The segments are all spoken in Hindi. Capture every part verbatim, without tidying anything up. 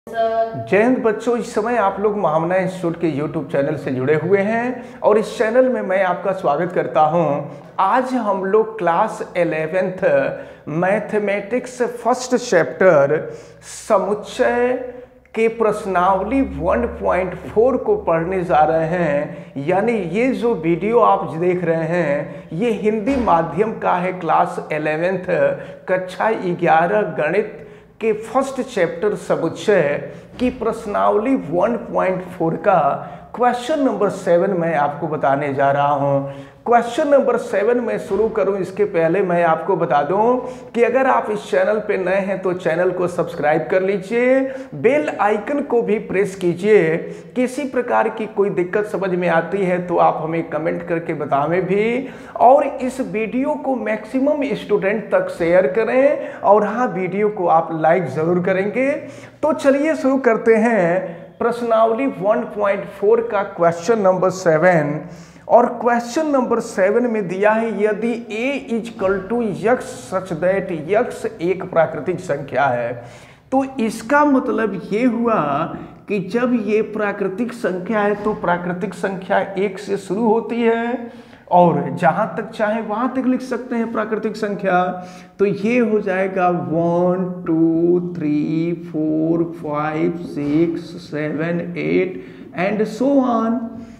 जय हिंद बच्चों, इस समय आप लोग महामना इंस्टीट्यूट के यूट्यूब चैनल से जुड़े हुए हैं और इस चैनल में मैं आपका स्वागत करता हूं। आज हम लोग class eleventh mathematics first chapter समुच्चय के प्रश्नावली वन पॉइंट फोर को पढ़ने जा रहे हैं। यानी ये जो वीडियो आप देख रहे हैं ये हिंदी माध्यम का है। क्लास इलेवेंथ कक्षा ग्यारह गणित के फर्स्ट चैप्टर समुच्चय की प्रश्नावली वन पॉइंट फोर का क्वेश्चन नंबर सेवन मैं आपको बताने जा रहा हूं। क्वेश्चन नंबर सेवन में शुरू करूं इसके पहले मैं आपको बता दूं कि अगर आप इस चैनल पे नए हैं तो चैनल को सब्सक्राइब कर लीजिए, बेल आइकन को भी प्रेस कीजिए। किसी प्रकार की कोई दिक्कत समझ में आती है तो आप हमें कमेंट करके बतावें भी, और इस वीडियो को मैक्सिमम स्टूडेंट तक शेयर करें और हाँ, वीडियो को आप लाइक ज़रूर करेंगे। तो चलिए शुरू करते हैं प्रश्नावली वन पॉइंट फोर का क्वेश्चन नंबर सेवन। और क्वेश्चन नंबर सेवन में दिया है यदि a is equal to x such that x एक प्राकृतिक संख्या है, तो इसका मतलब ये हुआ कि जब ये प्राकृतिक संख्या है तो प्राकृतिक संख्या एक से शुरू होती है और जहां तक चाहे वहां तक लिख सकते हैं प्राकृतिक संख्या। तो ये हो जाएगा one two three four five six seven eight and so on.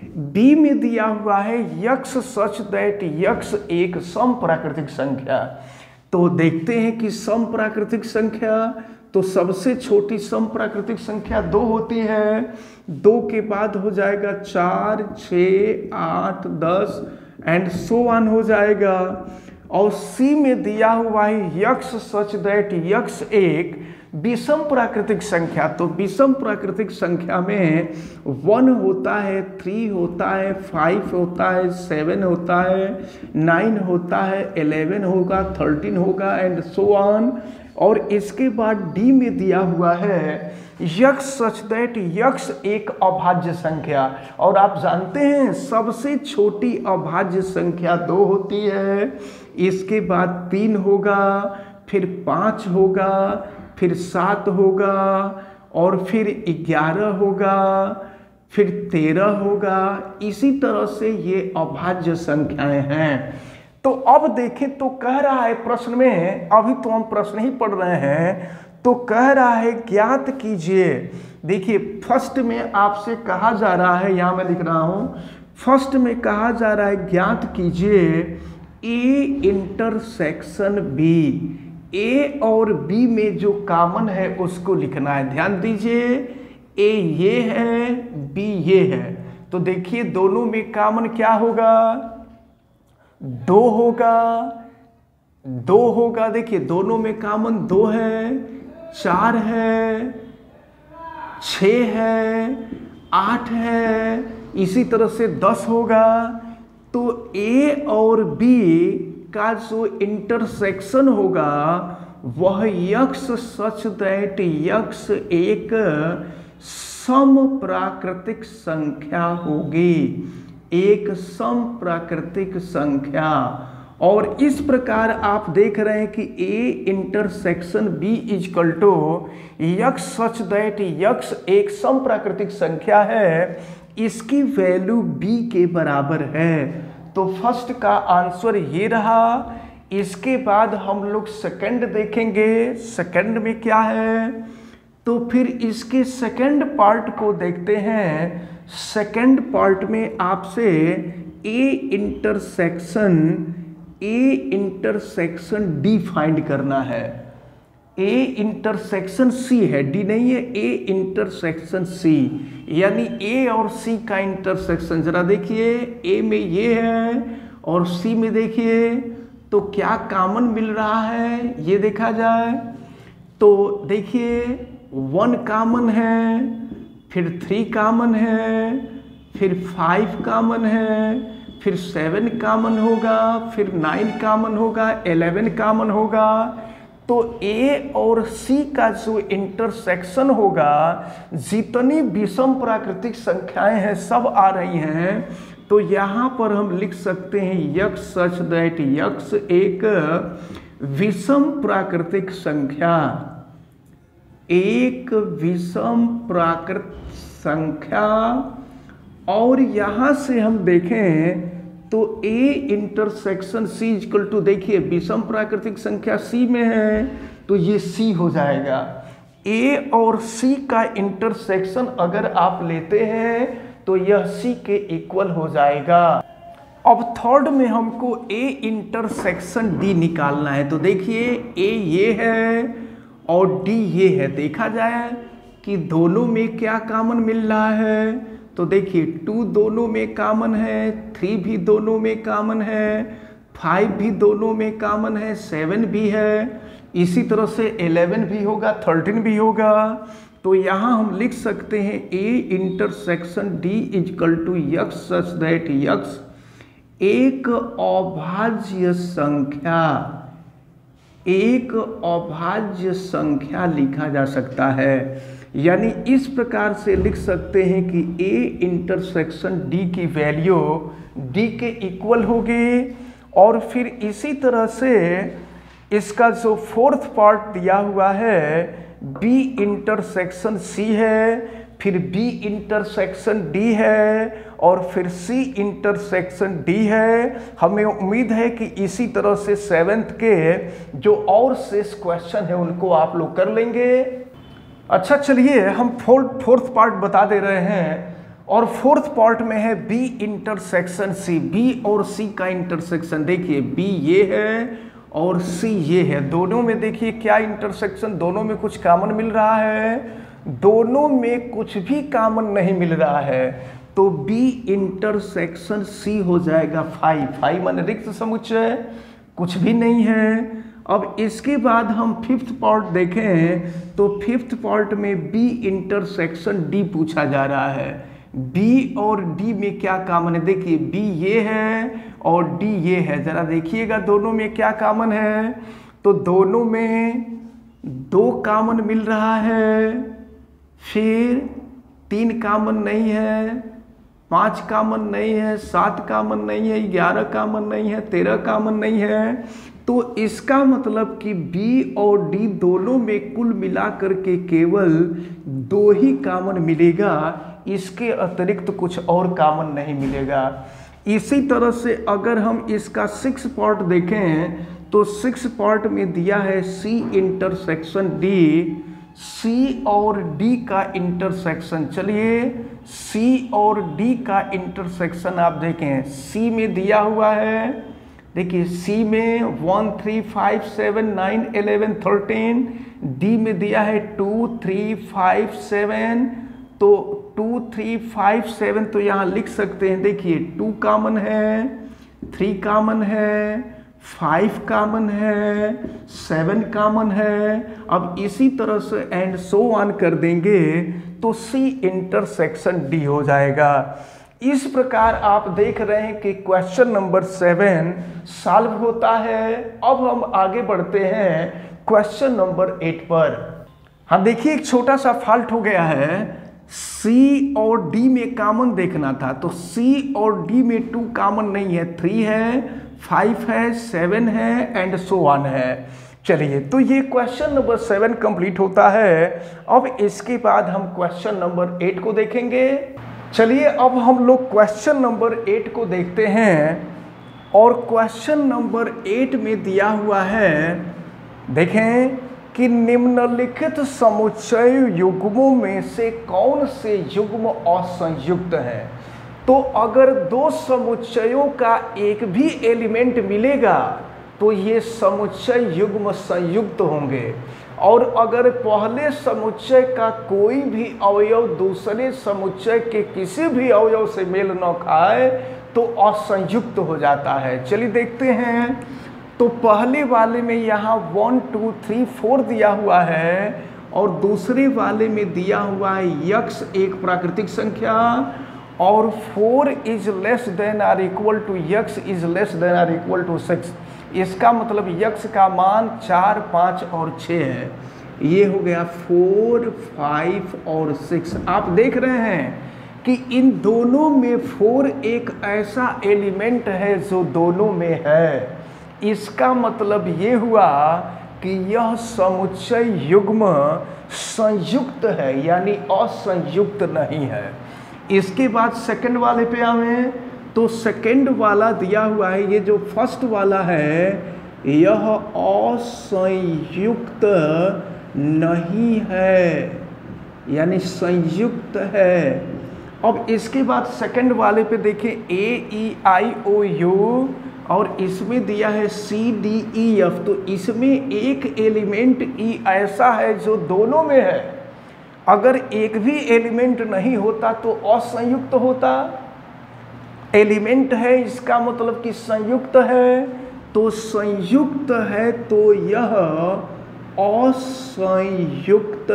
B में दिया हुआ है यक्स सच दैट यक्स एक सम प्राकृतिक संख्या। तो देखते हैं कि सम प्राकृतिक संख्या, तो सबसे छोटी सम प्राकृतिक संख्या दो होती है। दो के बाद हो जाएगा चार, छ, आठ, दस एंड सो ऑन हो जाएगा। और सी में दिया हुआ है यक्स सच दैट यक्स एक विषम प्राकृतिक संख्या। तो विषम प्राकृतिक संख्या में वन होता है, थ्री होता है, फाइव होता है, सेवन होता है, नाइन होता है, इलेवन होगा, थर्टीन होगा एंड सो ऑन। और इसके बाद डी में दिया हुआ है यक्स सच दैट यक्स एक अभाज्य संख्या। और आप जानते हैं सबसे छोटी अभाज्य संख्या दो होती है, इसके बाद तीन होगा, फिर पाँच होगा, फिर सात होगा और फिर ग्यारह होगा, फिर तेरह होगा। इसी तरह से ये अभाज्य संख्याएं हैं। तो अब देखें तो कह रहा है प्रश्न में, अभी तो हम प्रश्न ही पढ़ रहे हैं, तो कह रहा है ज्ञात कीजिए। देखिए फर्स्ट में आपसे कहा जा रहा है, यहां मैं लिख रहा हूं, फर्स्ट में कहा जा रहा है ज्ञात कीजिए ए इंटरसेक्शन बी। ए और बी में जो कॉमन है उसको लिखना है। ध्यान दीजिए, ए ये है, बी ये है। तो देखिए दोनों में कॉमन क्या होगा, दो होगा, दो होगा। देखिए दोनों में कॉमन दो है, चार है, छ है, आठ है, इसी तरह से दस होगा। तो ए और बी का जो इंटरसेक्शन होगा वह यक्स सच दैट यक्स एक सम प्राकृतिक संख्या होगी, एक सम प्राकृतिक संख्या। और इस प्रकार आप देख रहे हैं कि A intersection B is equal to x such that x एक सम प्राकृतिक संख्या है, इसकी वैल्यू बी के बराबर है। तो फर्स्ट का आंसर ये रहा। इसके बाद हम लोग सेकंड देखेंगे, सेकंड में क्या है। तो फिर इसके सेकंड पार्ट को देखते हैं। सेकंड पार्ट में आपसे A intersection A intersection D find करना है। ए इंटरसेक्शन सी है, डी नहीं है, ए इंटरसेक्शन सी, यानी ए और सी का इंटरसेक्शन। जरा देखिए ए में ये है और सी में देखिए तो क्या कॉमन मिल रहा है ये देखा जाए। तो देखिए वन कॉमन है, फिर थ्री कॉमन है, फिर फाइव कॉमन है, फिर सेवन कॉमन होगा, फिर नाइन कॉमन होगा, इलेवन कॉमन होगा। तो ए और सी का जो इंटरसेक्शन होगा, जितनी विषम प्राकृतिक संख्याएं हैं सब आ रही हैं। तो यहाँ पर हम लिख सकते हैं यक्स सच दैट यक्स एक विषम प्राकृतिक संख्या। एक विषम प्राकृत संख्या, और यहाँ से हम देखें तो A intersection C equal to, देखिए विषम प्राकृतिक संख्या C में है तो ये C हो जाएगा। A और C का इंटरसेक्शन अगर आप लेते हैं तो यह C के इक्वल हो जाएगा। अब थर्ड में हमको A इंटरसेक्शन D निकालना है, तो देखिए A ये है और D ये है। देखा जाए कि दोनों में क्या कॉमन मिल रहा है, तो देखिए टू दोनों में कॉमन है, थ्री भी दोनों में कॉमन है, फाइव भी दोनों में कॉमन है, सेवन भी है, इसी तरह से इलेवन भी होगा, थर्टीन भी होगा। तो यहाँ हम लिख सकते हैं A intersection D is equal to x such that x एक अभाज्य संख्या, एक अभाज्य संख्या लिखा जा सकता है। यानी इस प्रकार से लिख सकते हैं कि A इंटरसेक्शन D की वैल्यू D के इक्वल होगी। और फिर इसी तरह से इसका जो फोर्थ पार्ट दिया हुआ है B इंटरसेक्शन C है, फिर B इंटरसेक्शन D है और फिर C इंटरसेक्शन D है। हमें उम्मीद है कि इसी तरह से सेवेंथ के जो और शेष क्वेश्चन है उनको आप लोग कर लेंगे। अच्छा चलिए हम फोर्थ फोर्थ पार्ट बता दे रहे हैं, और फोर्थ पार्ट में है B इंटरसेक्शन C। B और C का इंटरसेक्शन, देखिए B ये है और C ये है, दोनों में देखिए क्या इंटरसेक्शन, दोनों में कुछ कॉमन मिल रहा है, दोनों में कुछ भी कॉमन नहीं मिल रहा है, तो B इंटरसेक्शन C हो जाएगा फाइव। फाइव माने रिक्त समुच्चय, कुछ भी नहीं है। अब इसके बाद हम फिफ्थ पार्ट देखें तो फिफ्थ पार्ट में B इंटरसेक्शन D पूछा जा रहा है। B और D में क्या कॉमन है, देखिए B ये है और D ये है, जरा देखिएगा दोनों में क्या कॉमन है, तो दोनों में दो कॉमन मिल रहा है, फिर तीन कॉमन नहीं है, पाँच कॉमन नहीं है, सात कॉमन नहीं है, ग्यारह कॉमन नहीं है, तेरह कॉमन नहीं है। तो इसका मतलब कि B और D दोनों में कुल मिलाकर के केवल दो ही कॉमन मिलेगा, इसके अतिरिक्त कुछ और कॉमन नहीं मिलेगा। इसी तरह से अगर हम इसका सिक्स पार्ट देखें तो सिक्स पार्ट में दिया है C इंटरसेक्शन D, C और D का इंटरसेक्शन। चलिए C और D का इंटरसेक्शन आप देखें, C में दिया हुआ है, देखिए C में one three five seven nine eleven thirteen, D में दिया है टू थ्री फाइव सेवन, तो टू थ्री फाइव सेवन तो यहाँ लिख सकते हैं, देखिए टू कॉमन है, थ्री कॉमन है, फाइव कॉमन है, सेवन कॉमन है। अब इसी तरह से एंड सो ऑन कर देंगे तो C इंटरसेक्शन D हो जाएगा। इस प्रकार आप देख रहे हैं कि क्वेश्चन नंबर सेवन सॉल्व होता है। अब हम आगे बढ़ते हैं क्वेश्चन नंबर एट पर। हाँ देखिए एक छोटा सा फॉल्ट हो गया है, C और D में कॉमन देखना था, तो C और D में टू कॉमन नहीं है, थ्री है, फाइव है, सेवन है एंड सो ऑन है। चलिए तो ये क्वेश्चन नंबर सेवन कंप्लीट होता है। अब इसके बाद हम क्वेश्चन नंबर एट को देखेंगे। चलिए अब हम लोग क्वेश्चन नंबर एट को देखते हैं, और क्वेश्चन नंबर एट में दिया हुआ है, देखें कि निम्नलिखित समुच्चय युग्मों में से कौन से युग्म असंयुक्त है। तो अगर दो समुच्चयों का एक भी एलिमेंट मिलेगा तो ये समुच्चय युग्म संयुक्त होंगे, और अगर पहले समुच्चय का कोई भी अवयव दूसरे समुच्चय के किसी भी अवयव से मेल न खाए तो असंयुक्त हो जाता है। चलिए देखते हैं, तो पहले वाले में यहाँ वन टू थ्री फोर दिया हुआ है, और दूसरे वाले में दिया हुआ है यक्स एक प्राकृतिक संख्या, और four is less than or equal to x is less than or equal to six. इसका मतलब यक्स का मान चार, पाँच और छः है। ये हो गया फोर, फाइव और सिक्स। आप देख रहे हैं कि इन दोनों में फोर एक ऐसा एलिमेंट है जो दोनों में है। इसका मतलब ये हुआ कि यह समुच्चय युग्म संयुक्त है यानी असंयुक्त नहीं है। इसके बाद सेकंड वाले पे आवें तो सेकंड वाला दिया हुआ है, ये जो फर्स्ट वाला है यह असंयुक्त नहीं है यानी संयुक्त है। अब इसके बाद सेकंड वाले पे देखें ए ई आई ओ यू और इसमें दिया है सी डी ई एफ, तो इसमें एक एलिमेंट ई ऐसा है जो दोनों में है। अगर एक भी एलिमेंट नहीं होता तो असंयुक्त होता। एलिमेंट है इसका मतलब कि संयुक्त है, तो संयुक्त है तो यह असंयुक्त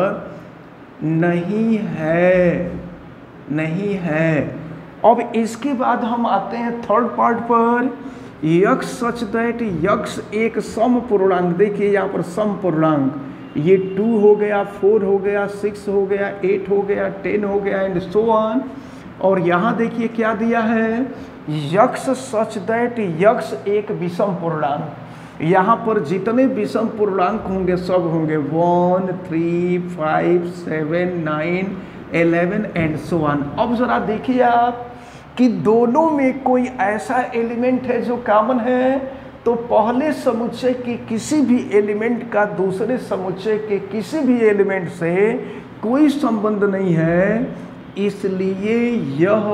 नहीं है, नहीं है। अब इसके बाद हम आते हैं थर्ड पार्ट पर, यक्स सच दैट यक्स एक सम पूर्णांक। देखिए यहाँ पर सम पूर्णांक, ये टू हो गया, फोर हो गया, सिक्स हो गया, एट हो गया, टेन हो गया एंड सो ऑन। और यहाँ देखिए क्या दिया है, यक्स सच दैट यक्स एक विषम पूर्णांक। यहाँ पर जितने विषम पूर्णांक होंगे सब होंगे one, three, five, seven, nine, eleven and so on. अब जरा देखिए आप कि दोनों में कोई ऐसा एलिमेंट है जो कॉमन है, तो पहले समुच्चय के किसी भी एलिमेंट का दूसरे समुच्चय के किसी भी एलिमेंट से कोई संबंध नहीं है, इसलिए यह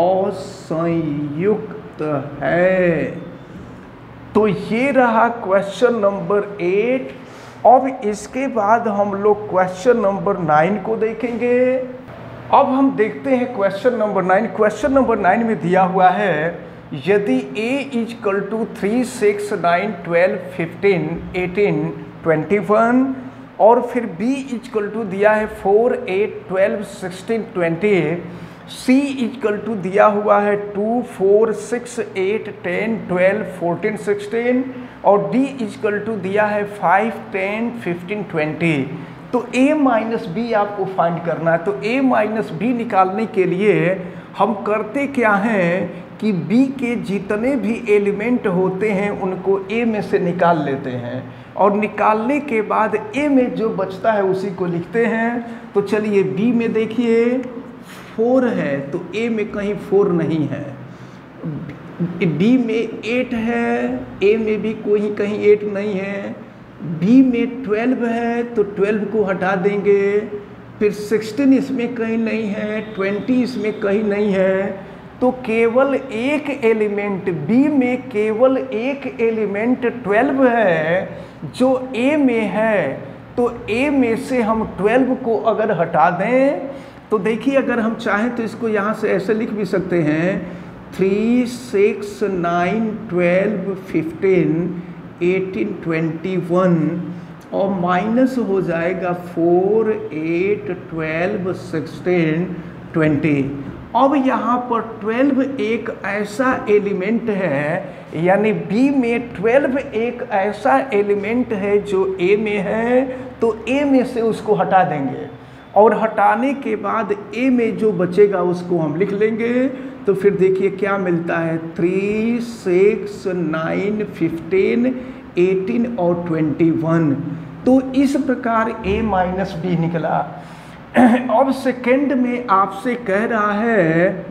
असंयुक्त है। तो ये रहा क्वेश्चन नंबर एट। अब इसके बाद हम लोग क्वेश्चन नंबर नाइन को देखेंगे। अब हम देखते हैं question number nine. Question number nine में दिया हुआ है यदि a is equal to three, six, nine, twelve, fifteen, eighteen, twenty one और फिर b इजकल टू दिया है four, eight, twelve, sixteen, twenty, c is equal to दिया हुआ है two, four, six, eight, ten, twelve, fourteen, sixteen और d इजकल टू दिया है फाइव, टेन, फिफ्टीन, ट्वेंटी। तो a माइनस बी आपको फाइंड करना है। तो a माइनस बी निकालने के लिए हम करते क्या हैं कि b के जितने भी एलिमेंट होते हैं उनको a में से निकाल लेते हैं और निकालने के बाद a में जो बचता है उसी को लिखते हैं। तो चलिए b में देखिए फोर है तो a में कहीं फोर नहीं है, d में एट है, a में भी कोई कहीं एट नहीं है, b में ट्वेल्व है तो ट्वेल्व को हटा देंगे, फिर सिक्सटीन इसमें कहीं नहीं है, ट्वेंटी इसमें कहीं नहीं है, तो केवल एक एलिमेंट b में केवल एक एलिमेंट ट्वेल्व है जो a में है। तो a में से हम ट्वेल्व को अगर हटा दें तो देखिए अगर हम चाहें तो इसको यहाँ से ऐसे लिख भी सकते हैं three, six, nine, twelve, fifteen, eighteen, twenty one और माइनस हो जाएगा four, eight, twelve, sixteen, twenty. अब यहाँ पर ट्वेल्व एक ऐसा एलिमेंट है यानी b में ट्वेल्व एक ऐसा एलिमेंट है जो a में है, तो a में से उसको हटा देंगे और हटाने के बाद a में जो बचेगा उसको हम लिख लेंगे। तो फिर देखिए क्या मिलता है three, six, nine, fifteen, eighteen और ट्वेंटी वन। तो इस प्रकार a माइनस बी निकला। अब सेकेंड में आपसे कह रहा है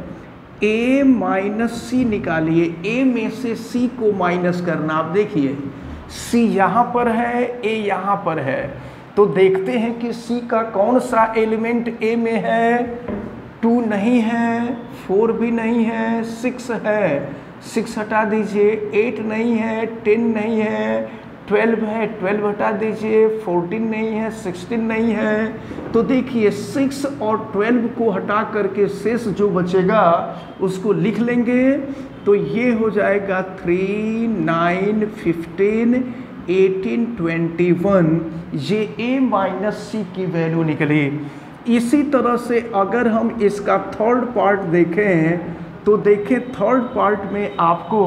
a माइनस सी निकालिए, a में से c को माइनस करना। आप देखिए c यहाँ पर है, a यहाँ पर है, तो देखते हैं कि c का कौन सा एलिमेंट a में है। टू नहीं है, फोर भी नहीं है, सिक्स है, सिक्स हटा दीजिए, एट नहीं है, टेन नहीं है, ट्वेल्व है, ट्वेल्व हटा दीजिए, फोर्टीन नहीं है, सिक्सटीन नहीं है। तो देखिए सिक्स और ट्वेल्व को हटा करके शेष जो बचेगा उसको लिख लेंगे। तो ये हो जाएगा three, nine, fifteen, eighteen, twenty one. ये a माइनस सी की वैल्यू निकली। इसी तरह से अगर हम इसका थर्ड पार्ट देखें तो देखें थर्ड पार्ट में आपको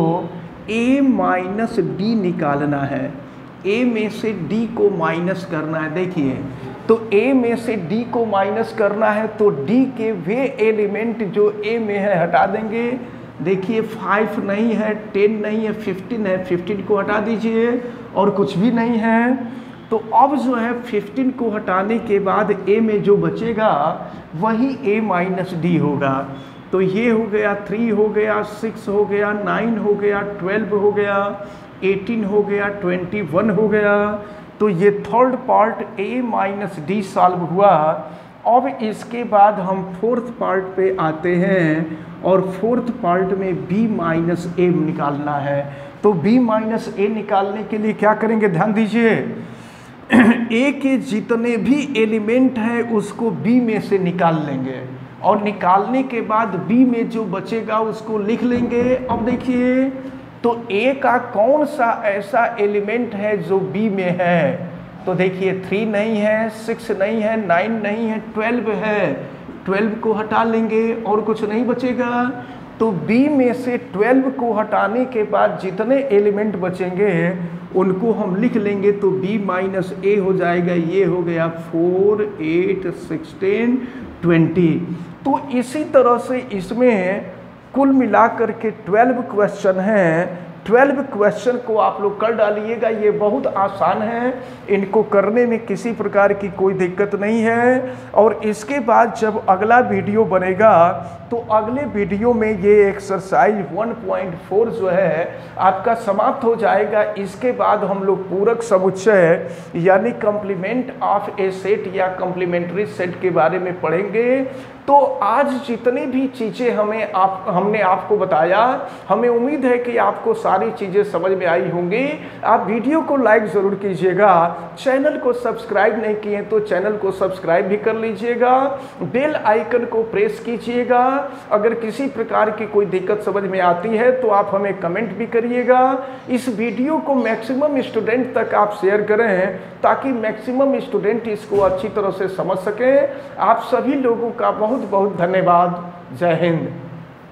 a माइनस डी निकालना है, a में से d को माइनस करना है। देखिए तो a में से d को माइनस करना है तो d के वे एलिमेंट जो a में है हटा देंगे, देखिए फाइव नहीं है, टेन नहीं है, फिफ्टीन है, फिफ्टीन को हटा दीजिए और कुछ भी नहीं है। तो अब जो है फिफ्टीन को हटाने के बाद ए में जो बचेगा वही ए माइनस डी होगा। तो ये हो गया थ्री हो गया, सिक्स हो गया, नाइन हो गया, ट्वेल्व हो गया, एटीन हो गया, ट्वेंटी वन हो गया। तो ये third part A minus D solve हुआ। अब इसके बाद हम फोर्थ पार्ट पे आते हैं और फोर्थ पार्ट में b माइनस ए निकालना है। तो b माइनस ए निकालने के लिए क्या करेंगे, ध्यान दीजिए। a के जितने भी एलिमेंट हैं उसको b में से निकाल लेंगे और निकालने के बाद b में जो बचेगा उसको लिख लेंगे। अब देखिए तो a का कौन सा ऐसा एलिमेंट है जो b में है, तो देखिए थ्री नहीं है, सिक्स नहीं है, नाइन नहीं है, ट्वेल्व है। ट्वेल्व को हटा लेंगे और कुछ नहीं बचेगा। तो b में से ट्वेल्व को हटाने के बाद जितने एलिमेंट बचेंगे उनको हम लिख लेंगे। तो b माइनस ए हो जाएगा, ये हो गया फोर, एट, सिक्सटीन, ट्वेंटी। तो इसी तरह से इसमें कुल मिलाकर के ट्वेल्व क्वेश्चन हैं। ट्वेल्व क्वेश्चन को आप लोग कर डालिएगा, ये बहुत आसान है, इनको करने में किसी प्रकार की कोई दिक्कत नहीं है। और इसके बाद जब अगला वीडियो बनेगा तो अगले वीडियो में ये एक्सरसाइज वन पॉइंट फोर जो है आपका समाप्त हो जाएगा। इसके बाद हम लोग पूरक समुच्चय यानी कॉम्प्लीमेंट ऑफ ए सेट या कॉम्प्लीमेंट्री सेट के बारे में पढ़ेंगे। तो आज जितनी भी चीज़ें हमें आप हमने आपको बताया, हमें उम्मीद है कि आपको सारी चीज़ें समझ में आई होंगी। आप वीडियो को लाइक ज़रूर कीजिएगा, चैनल को सब्सक्राइब नहीं किए तो चैनल को सब्सक्राइब भी कर लीजिएगा, बेल आइकन को प्रेस कीजिएगा। अगर किसी प्रकार की कोई दिक्कत समझ में आती है तो आप हमें कमेंट भी करिएगा। इस वीडियो को मैक्सिमम स्टूडेंट तक आप शेयर करें ताकि मैक्सिमम स्टूडेंट इसको अच्छी तरह से समझ सकें। आप सभी लोगों का बहुत बहुत धन्यवाद। जय हिंद।